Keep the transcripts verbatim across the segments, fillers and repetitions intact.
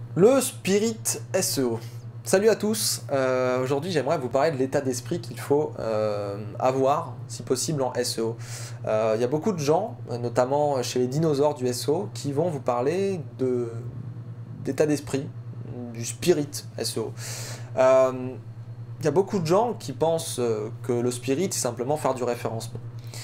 Le Spirit S E O. Salut à tous, euh, aujourd'hui j'aimerais vous parler de l'état d'esprit qu'il faut euh, avoir, si possible, en S E O. Il euh, y a beaucoup de gens, notamment chez les dinosaures du S E O, qui vont vous parler de d'état d'esprit, du Spirit S E O. Il euh, y a beaucoup de gens qui pensent que le Spirit, c'est simplement faire du référencement.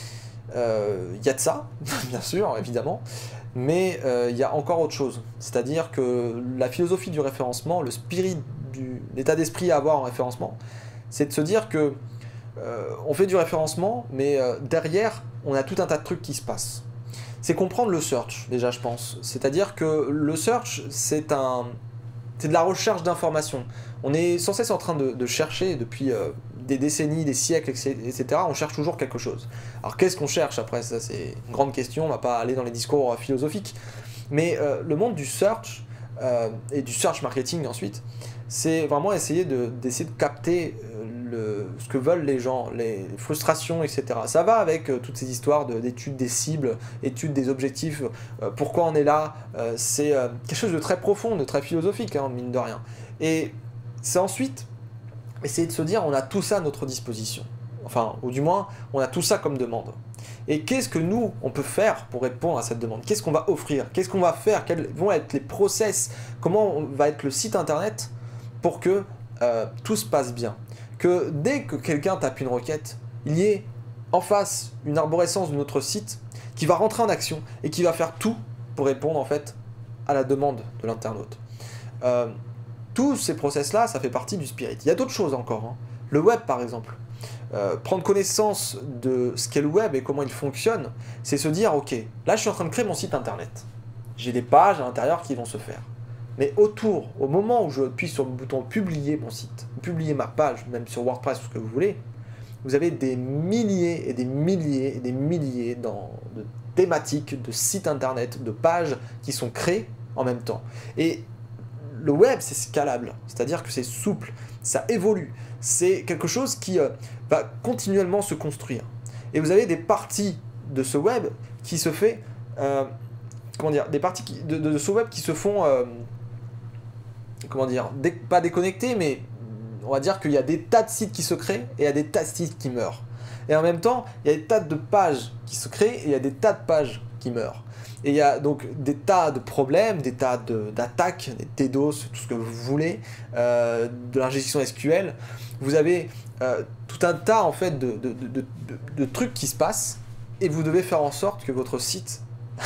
Il euh, y a de ça, bien sûr, évidemment, mais il euh, y a encore autre chose. C'est-à-dire que la philosophie du référencement, le spirit, l'état d'esprit à avoir en référencement, c'est de se dire que euh, on fait du référencement, mais euh, derrière, on a tout un tas de trucs qui se passent. C'est comprendre le search, déjà, je pense. C'est-à-dire que le search, c'est un... c'est de la recherche d'informations. On est sans cesse en train de, de chercher depuis euh, des décennies, des siècles, et cetera. On cherche toujours quelque chose. Alors qu'est-ce qu'on cherche après? Ça, c'est une grande question. On ne va pas aller dans les discours euh, philosophiques. Mais euh, le monde du search euh, et du search marketing ensuite, c'est vraiment essayer de, d'essayer de capter euh, le, ce que veulent les gens, les frustrations, et cetera. Ça va avec euh, toutes ces histoires de, d'études des cibles, études des objectifs, euh, pourquoi on est là. Euh, c'est euh, quelque chose de très profond, de très philosophique, hein, mine de rien. Et c'est ensuite essayer de se dire on a tout ça à notre disposition. Enfin, ou du moins, on a tout ça comme demande. Et qu'est-ce que nous, on peut faire pour répondre à cette demande? Qu'est-ce qu'on va offrir? Qu'est-ce qu'on va faire? Quels vont être les process? Comment va être le site internet pour que euh, tout se passe bien? Que dès que quelqu'un tape une requête, il y ait en face une arborescence de notre site qui va rentrer en action et qui va faire tout pour répondre en fait à la demande de l'internaute. Euh, tous ces process-là, ça fait partie du spirit. Il y a d'autres choses encore. Hein. Le web, par exemple. Euh, prendre connaissance de ce qu'est le web et comment il fonctionne, c'est se dire, ok, là je suis en train de créer mon site internet. J'ai des pages à l'intérieur qui vont se faire. Mais autour, au moment où je appuie sur le bouton publier mon site, publier ma page, même sur WordPress, ce que vous voulez, vous avez des milliers et des milliers et des milliers dans, de thématiques, de sites internet, de pages qui sont créées en même temps. Et le web, c'est scalable, c'est-à-dire que c'est souple, ça évolue, c'est quelque chose qui euh, va continuellement se construire. Et vous avez des parties de ce web qui se fait, euh, comment dire, des parties qui, de, de ce web qui se font, euh, comment dire, dé, pas déconnectées, mais on va dire qu'il y a des tas de sites qui se créent et il y a des tas de sites qui meurent. Et en même temps, il y a des tas de pages qui se créent et il y a des tas de pages qui meurent. Et il y a donc des tas de problèmes, des tas de, d'attaques, des DDoS, tout ce que vous voulez, euh, de l'injection S Q L. Vous avez euh, tout un tas en fait de, de, de, de, de trucs qui se passent et vous devez faire en sorte que votre site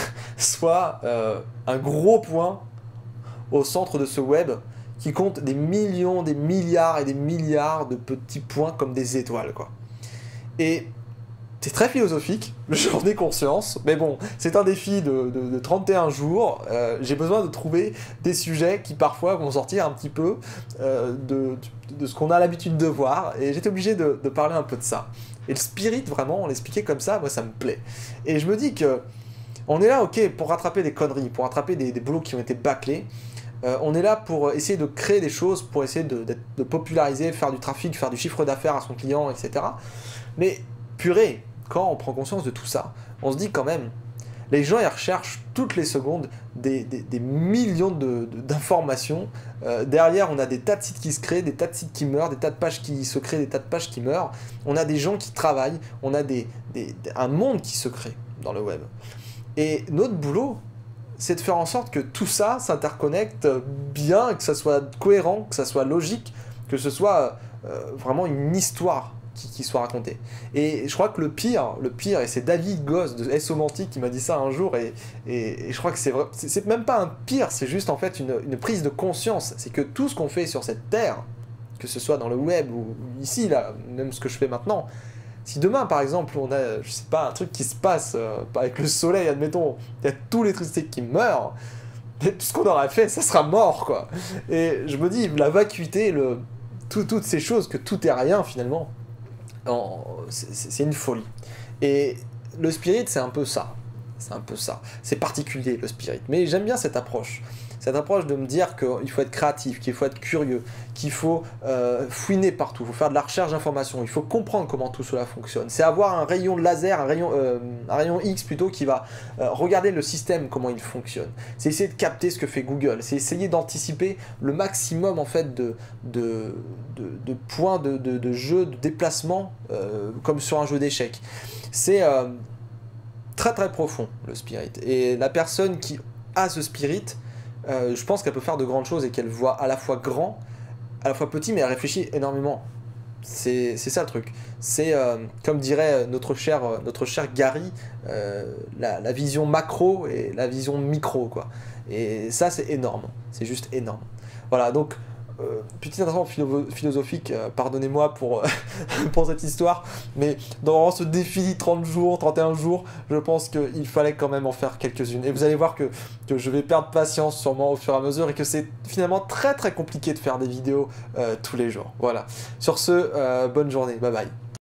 soit euh, un gros point au centre de ce web qui compte des millions, des milliards et des milliards de petits points comme des étoiles, quoi. Et c'est très philosophique, j'en ai conscience, mais bon, c'est un défi de, de, de trente et un jours. Euh, j'ai besoin de trouver des sujets qui parfois vont sortir un petit peu euh, de, de ce qu'on a l'habitude de voir, et j'étais obligé de, de parler un peu de ça. Et le spirit, vraiment, l'expliquer comme ça, moi ça me plaît. Et je me dis que on est là, ok, pour rattraper des conneries, pour rattraper des, des boulots qui ont été bâclés. Euh, on est là pour essayer de créer des choses, pour essayer de, de, de populariser, faire du trafic, faire du chiffre d'affaires à son client, et cetera. Mais purée, quand on prend conscience de tout ça, on se dit quand même, les gens ils recherchent toutes les secondes des, des, des millions de, de, d'informations. Euh, derrière, on a des tas de sites qui se créent, des tas de sites qui meurent, des tas de pages qui se créent, des tas de pages qui meurent. On a des gens qui travaillent, on a des, des, un monde qui se crée dans le web. Et notre boulot, c'est de faire en sorte que tout ça s'interconnecte bien, que ça soit cohérent, que ça soit logique, que ce soit euh, vraiment une histoire qui, qui soit racontée. Et je crois que le pire, le pire, et c'est David Goss de S-O-Mantic qui m'a dit ça un jour, et, et, et je crois que c'est, c'est, c'est même pas un pire, c'est juste en fait une, une prise de conscience. C'est que tout ce qu'on fait sur cette terre, que ce soit dans le web ou ici, là, même ce que je fais maintenant, si demain, par exemple, on a, je sais pas, un truc qui se passe euh, avec le soleil, admettons, il y a tout l'électricité qui meurt, et tout ce qu'on aura fait, ça sera mort, quoi. Et je me dis, la vacuité, le, tout, toutes ces choses, que tout est rien, finalement, en, c'est, c'est une folie. Et le spirit, c'est un peu ça. C'est un peu ça. C'est particulier, le spirit. Mais j'aime bien cette approche. Cette approche de me dire qu'il faut être créatif, qu'il faut être curieux, qu'il faut euh, fouiner partout, il faut faire de la recherche d'informations, il faut comprendre comment tout cela fonctionne. C'est avoir un rayon de laser, un rayon, euh, un rayon X plutôt, qui va euh, regarder le système, comment il fonctionne. C'est essayer de capter ce que fait Google, c'est essayer d'anticiper le maximum en fait de, de, de, de points de, de, de jeu, de déplacement, euh, comme sur un jeu d'échecs. C'est euh, très très profond le spirit. Et la personne qui a ce spirit, euh, je pense qu'elle peut faire de grandes choses et qu'elle voit à la fois grand, à la fois petit, mais elle réfléchit énormément. C'est ça le truc. C'est, euh, comme dirait notre cher, notre cher Gary, euh, la, la vision macro et la vision micro, quoi. Et ça, c'est énorme. C'est juste énorme. Voilà, donc, euh, petite intervention philo philosophique, euh, pardonnez-moi pour, pour cette histoire, mais dans ce défi trente jours, trente et un jours, je pense qu'il fallait quand même en faire quelques-unes. Et vous allez voir que, que je vais perdre patience sûrement au fur et à mesure et que c'est finalement très très compliqué de faire des vidéos euh, tous les jours. Voilà. Sur ce, euh, bonne journée. Bye bye.